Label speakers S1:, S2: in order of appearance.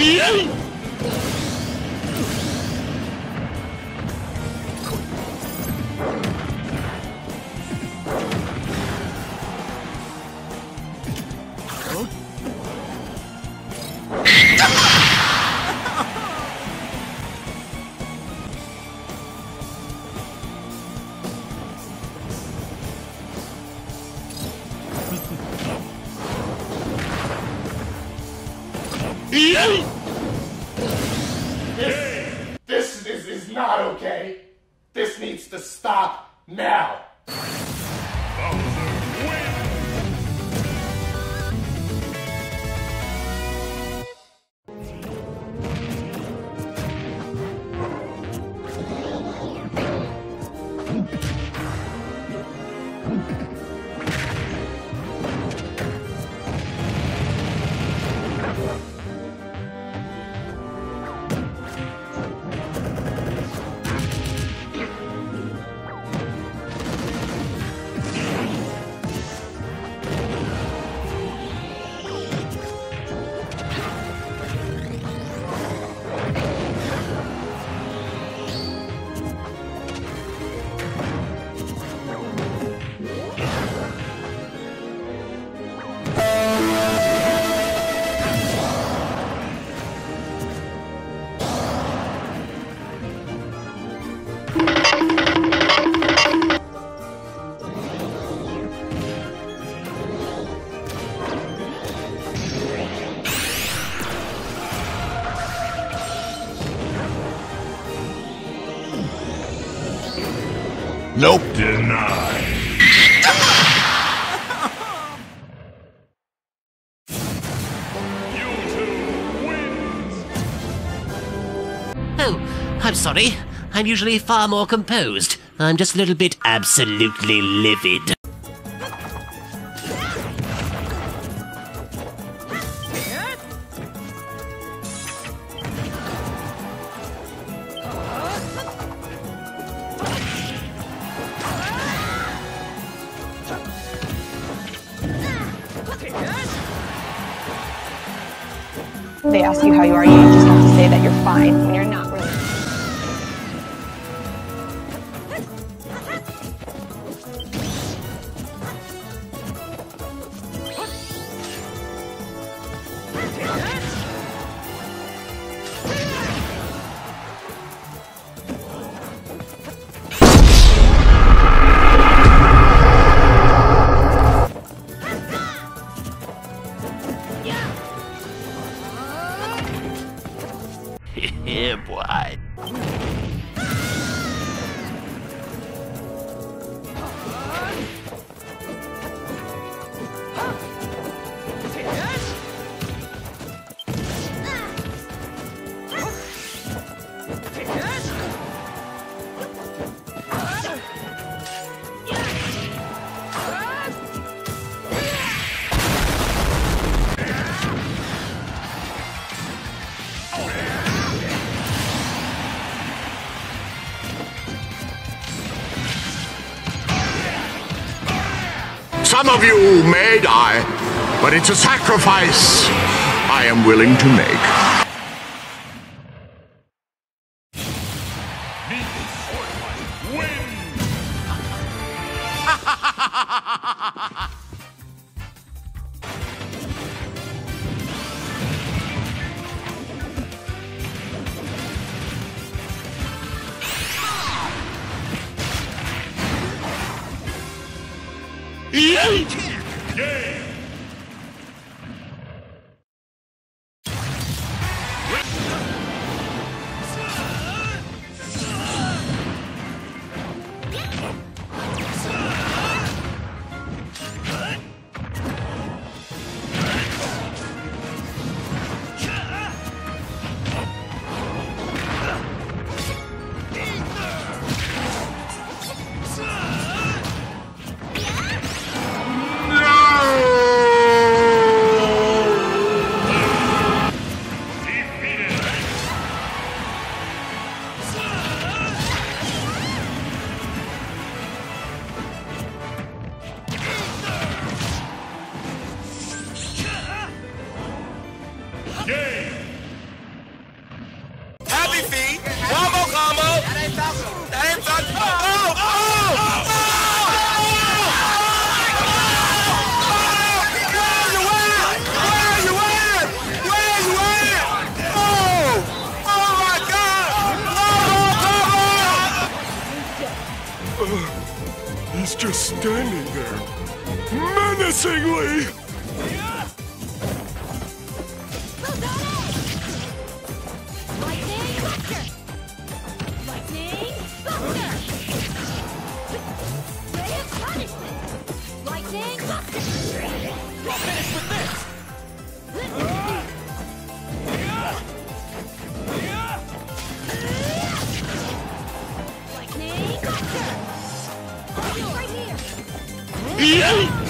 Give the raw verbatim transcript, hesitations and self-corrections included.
S1: This, this is, is not okay. This needs to stop now.
S2: Nope. Denied. You two wins.
S3: Oh, I'm sorry. I'm usually far more composed. I'm just a little bit absolutely livid.
S4: They ask you how you are, you just have to say that you're fine when you're not really.
S3: Yeah, boy.
S2: Some of you may die, but it's a sacrifice I am willing to make.
S1: Game! Game!
S2: standing there menacingly.
S5: Lightning Buster! Lightning Buster! Ray of Punishment! Lightning Buster!
S6: I'll finish with this!
S5: Lightning Buster! Right here!
S3: Yeah.